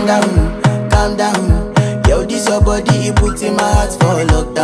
calm down, calm down. Yo, this your body, it puts in my heart for lockdown.